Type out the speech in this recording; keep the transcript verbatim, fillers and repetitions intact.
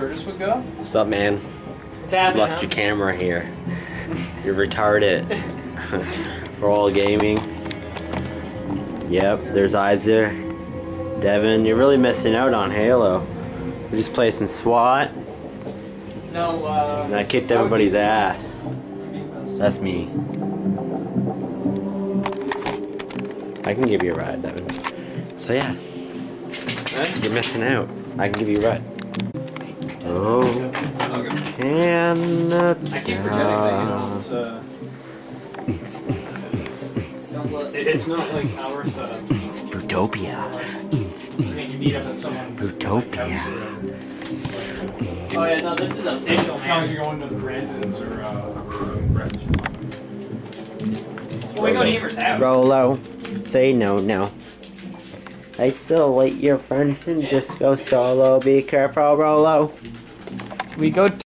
Curtis would go? What's up, man? What's happening, Left huh? your camera here. You're retarded. We're all gaming. Yep, there's Isaac. Devin, you're really missing out on Halo. We're just playing some SWAT. No, uh... And I kicked everybody's ass. That's me. I can give you a ride, Devin. So yeah. You're missing out. I can give you a ride. Oh, Canada. I keep forgetting that, you know, it's, uh... it's not like our setup. It's Fruitopia. Fruitopia. Oh yeah, no, this is official, As long as man. you're going to Brandon's or, uh, Brett's. Well, we go to Emer's house. Rolo, say no, no. Isolate your friends and just go solo. Be careful, Rolo. We go